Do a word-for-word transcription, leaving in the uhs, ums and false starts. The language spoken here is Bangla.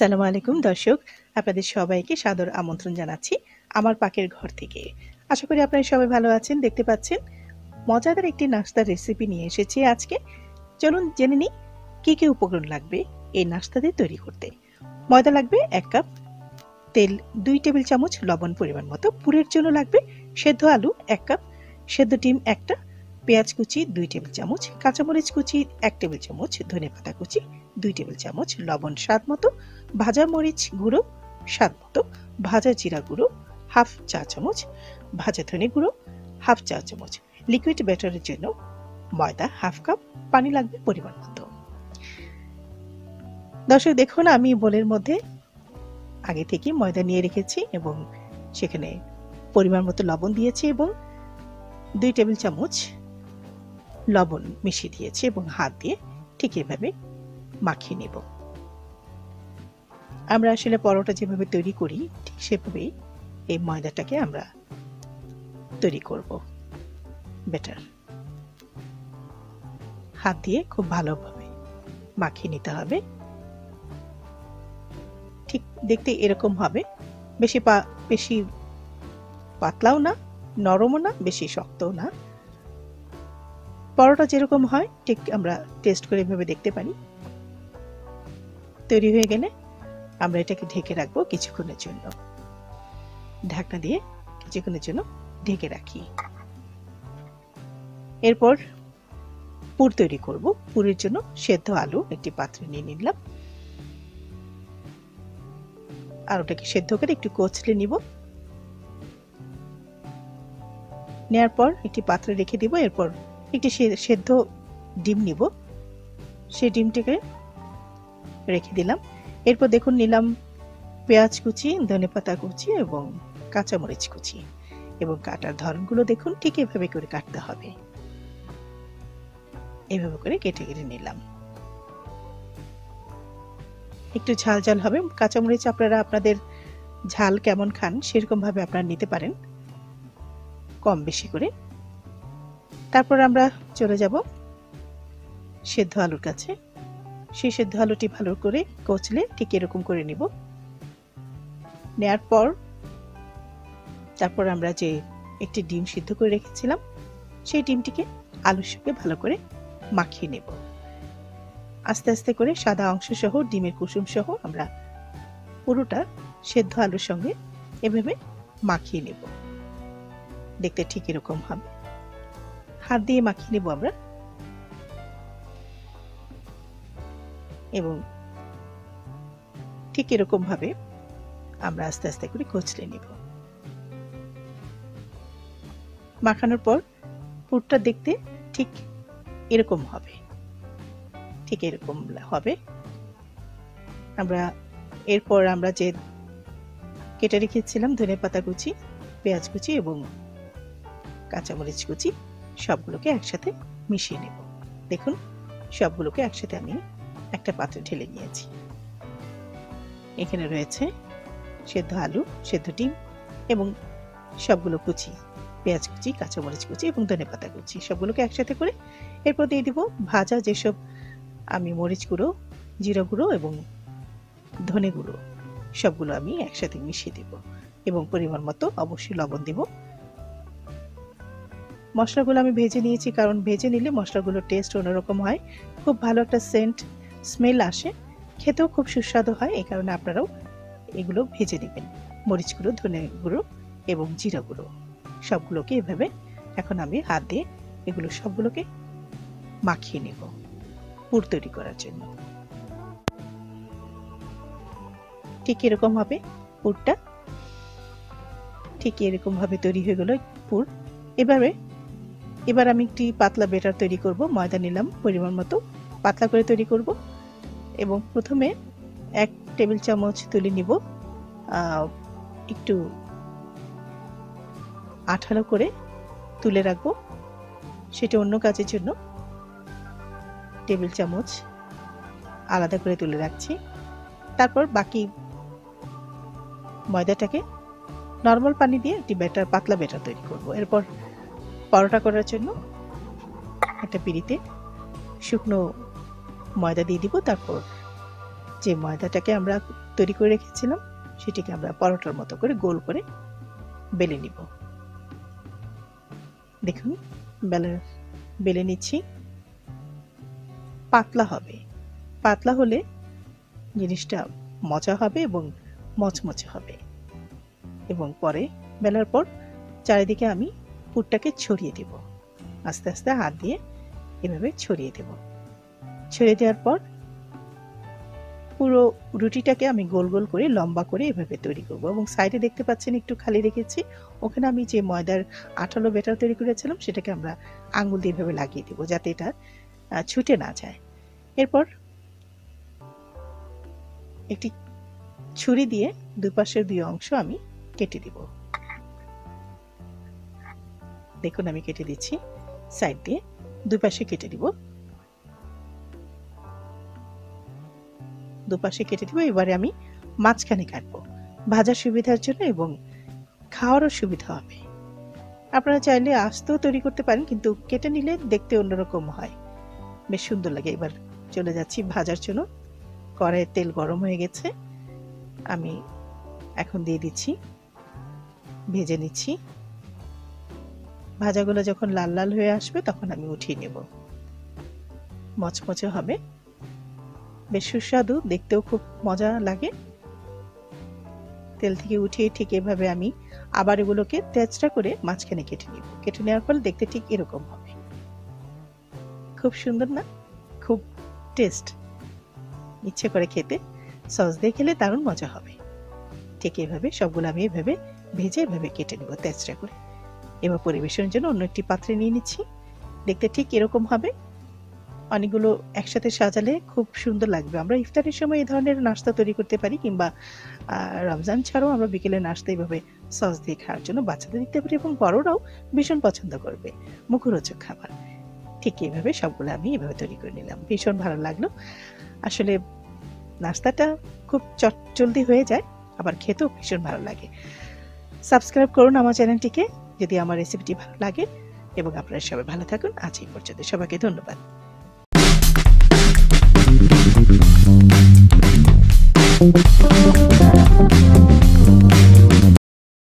আসসালামু আলাইকুম দর্শক, আপনাদের সবাইকে সাদর আমন্ত্রণ জানাচ্ছি আমার পাকের ঘর থেকে। আশা করি আপনারা সবাই ভালো আছেন। দেখতে পাচ্ছেন মজাদার একটি নাস্তার রেসিপি নিয়ে এসেছি আজকে। চলুন জেনে নিই কী কী উপকরণ লাগবে এই নাস্তাটি তৈরি করতে। ময়দা লাগবে এক কাপ, তেল দুই টেবিল চামচ, লবণ পরিমাণ মতো। পুরের জন্য লাগবে সেদ্ধ আলু এক কাপ, সেদ্ধ ডিম একটা, পেঁয়াজ কুচি দুই টেবিল চামচ, কাঁচামরিচ কুচি এক টেবিল চামচ, ধনেপাতা কুচি দুই টেবিল চামচ, লবণ স্বাদ মতো, ভাজা মরিচ গুঁড়ো স্বাদ মতো, ভাজা জিরা গুঁড়ো হাফ চা চামচ, ভাজা ধনে গুঁড়ো হাফ চা চামচ। লিকুইড ব্যাটারের জন্য ময়দা হাফ কাপ, পানি লাগবে পরিমাণ মতো। দর্শক দেখুন, আমি বোলের মধ্যে আগে থেকে ময়দা নিয়ে রেখেছি এবং সেখানে পরিমাণ মতো লবণ দিয়েছি এবং দুই টেবিল চামচ লবণ মিশিয়ে দিয়েছি এবং হাত দিয়ে ঠিক এভাবে মাখিয়ে নেব। আমরা আসলে পরোটা যেভাবে তৈরি করি ঠিক সেভাবেই এই ময়দাটাকে আমরা তৈরি করব। ব্যাটার হাত দিয়ে খুব ভালোভাবে মাখিয়ে নিতে হবে। ঠিক দেখতে এরকম হবে, বেশি বেশি পাতলাও না, নরমও না, বেশি শক্তও না। পরোটা যেরকম হয় ঠিক আমরা টেস্ট করে এভাবে দেখতে পারি। তৈরি হয়ে গেলে আমরা এটাকে ঢেকে রাখবো কিছুক্ষণের জন্য। ঢাকনা দিয়ে কিছুক্ষণের জন্য ঢেকে রাখি। এরপর পুর তৈরি করব। পুরের জন্য সেদ্ধ আলু একটি পাত্রে নিয়ে নিলাম। আলুটাকে সেদ্ধ করে একটু কচলে নিব। নেয়ার পর একটি পাত্রে রেখে দিব। এরপর একটি সেদ্ধ ডিম নিব, সেই ডিমটাকে রেখে দিলাম। এরপর দেখুন নিলাম পেঁয়াজ কুচি, ধনেপাতা কুচি এবং কাঁচামরিচ কুচি এবং কাটার ধরনগুলো দেখুন ঠিক এভাবে করে কাটতে হবে। এভাবে করে কেটে কেটে নিলাম। একটু ঝাল ঝাল হবে। কাঁচামরিচ আপনারা আপনাদের ঝাল কেমন খান সেরকম ভাবে আপনারা নিতে পারেন, কম বেশি করে। তারপর আমরা চলে যাব সেদ্ধ আলুর কাছে। সেই সেদ্ধ আলুটি ভালো করে কচলে ঠিক এরকম করে নিব। নেয়ার পর তারপর আমরা যে একটি ডিম সিদ্ধ করে রেখেছিলাম সেই ডিমটিকে আলুর সঙ্গে ভালো করে মাখিয়ে নেব। আস্তে আস্তে করে সাদা অংশ সহ ডিমের কুসুম সহ আমরা পুরোটা সেদ্ধ আলুর সঙ্গে এভাবে মাখিয়ে নেব। দেখতে ঠিক এরকম হবে। হাত দিয়ে মাখিয়ে নেব আমরা এবং ঠিক এরকম ভাবে আমরা আস্তে আস্তে করে কচলে নেব। মাখানোর পর পুরটা দেখতে ঠিক এরকম হবে, ঠিক এরকম হবে। আমরা এরপর আমরা যে কেটে রেখেছিলাম ধনেপাতা কুচি, পেঁয়াজ কুচি এবং কাঁচামরিচ কুচি সবগুলোকে একসাথে মিশিয়ে নেব। দেখুন সবগুলোকে একসাথে আমি একটা পাত্রে ঢেলে নিয়েছি। এখানে রয়েছে সেদ্ধ আলু, সেদ্ধ ডিম এবং সবগুলো কুচি, পেঁয়াজ কুচি, কাঁচামরিচ কুচি এবং ধনেপাতা কুচি সবগুলোকে একসাথে করে এরপর দিয়ে দিব ভাজা যেসব আমি মরিচ গুঁড়ো, জিরা গুঁড়ো এবং ধনে গুঁড়ো সবগুলো আমি একসাথে মিশিয়ে দেব এবং পরিমাণ মতো অবশ্যই লবণ দেব। মশলাগুলো আমি ভেজে নিয়েছি, কারণ ভেজে নিলে মশলাগুলোর টেস্ট অন্যরকম হয়, খুব ভালো একটা সেন্ট স্মেল আসে, খেতেও খুব সুস্বাদু হয়। এই কারণে আপনারাও এগুলো ভেজে নেবেন। মরিচ গুঁড়ো, ধনে গুঁড়ো এবং জিরা গুঁড়ো সবগুলোকে এভাবে এখন আমি হাত দিয়ে এগুলো সবগুলোকে মাখিয়ে নেব পুর তৈরি করার জন্য। ঠিক এরকম হবে পুরটা, ঠিক এরকম ভাবে তৈরি হয়ে গেল পুর। এবারে এবার আমি একটি পাতলা ব্যাটার তৈরি করব। ময়দা নিলাম পরিমাণ মতো, পাতলা করে তৈরি করব এবং প্রথমে এক টেবিল চামচ তুলে নিব, একটু আঠালো করে তুলে রাখবো, সেটা অন্য কাজের জন্য টেবিল চামচ আলাদা করে তুলে রাখছি। তারপর বাকি ময়দাটাকে নরমাল পানি দিয়ে একটি ব্যাটার, পাতলা ব্যাটার তৈরি করব। এরপর পরোটা করার জন্য একটা পিঁড়িতে শুকনো ময়দা দিয়ে দিব। তারপর যে ময়দাটাকে আমরা তৈরি করে রেখেছিলাম সেটিকে আমরা পরোটার মতো করে গোল করে বেলে নিব। দেখুন বেলে বেলে নিচ্ছি। পাতলা হবে, পাতলা হলে জিনিসটা মজা হবে এবং মচমচে হবে। এবং পরে বেলার পর চারিদিকে আমি পুরটাকে ছড়িয়ে দেব, আস্তে আস্তে হাত দিয়ে এভাবে ছড়িয়ে দেব। ছড়িয়ে দেওয়ার পর পুরো রুটিটাকে আমি গোল গোল করে লম্বা করে এভাবে তৈরি করব। এবং সাইডে দেখতে পাচ্ছেন একটু খালি রেখেছি, ওখানে আমি যে ময়দার আঠালো ব্যাটার তৈরি করেছিলাম সেটাকে আমরা আঙুল দিয়ে এভাবে লাগিয়ে দেব যাতে এটা ছুটে না যায়। এরপর একটি ছুরি দিয়ে দুই পাশের দুই অংশ আমি কেটে দিব। দেখুন আমি কেটে দিচ্ছি, সাইড দিয়ে দুই পাশে কেটে দিব, দুপাশে কেটে দিব। এবারে আমি মাঝখানে কাটবো ভাজার সুবিধার জন্য এবং খাওয়ারও সুবিধা হবে। আপনারা চাইলে আস্তেও তৈরি করতে পারেন, কিন্তু কেটে নিলে দেখতে অন্যরকম হয়, বেশ সুন্দর লাগে। এবার চলে যাচ্ছি ভাজার জন্য। কড়াইয়ে তেল গরম হয়ে গেছে, আমি এখন দিয়ে দিচ্ছি, ভেজে নিচ্ছি। ভাজাগুলো যখন লাল লাল হয়ে আসবে তখন আমি উঠিয়ে নেব। মচমচে হবে, বেশ সুস্বাদু, দেখতেও খুব মজা লাগে। তেল থেকে উঠিয়ে ঠিক এভাবে আমি আবার এগুলোকে তেজটা করে মাঝখানে কেটে নিব। কেটে নেওয়ার ফলে দেখতে ঠিক এরকম হবে। খুব সুন্দর না? খুব টেস্ট, ইচ্ছে করে খেতে। সস দিয়ে খেলে দারুণ মজা হবে। ঠিক এভাবে সবগুলো আমি এভাবে ভেজে এভাবে কেটে নেব তেজটা করে। এবার পরিবেশনের জন্য অন্য একটি পাত্রে নিয়ে নিচ্ছি। দেখতে ঠিক এরকম হবে। অনেকগুলো একসাথে সাজালে খুব সুন্দর লাগবে। আমরা ইফতারের সময় এই ধরনের নাস্তা তৈরি করতে পারি, কিংবা রমজান ছাড়াও আমরা বিকেলে নাস্তা এইভাবে সস দিয়ে খাওয়ার জন্য বাচ্চাদের দিতে পারি এবং বড়রাও ভীষণ পছন্দ করবে, মুখরোচক খাবার। ঠিক এইভাবে সবগুলো আমি এভাবে তৈরি করে নিলাম। ভীষণ ভালো লাগলো। আসলে নাস্তাটা খুব চটজলদি হয়ে যায়, আবার খেতেও ভীষণ ভালো লাগে। সাবস্ক্রাইব করুন আমার চ্যানেলটিকে যদি আমার রেসিপিটি ভালো লাগে, এবং আপনারা সবাই ভালো থাকুন। আজ এই পর্যন্ত, সবাইকে ধন্যবাদ। Thank you.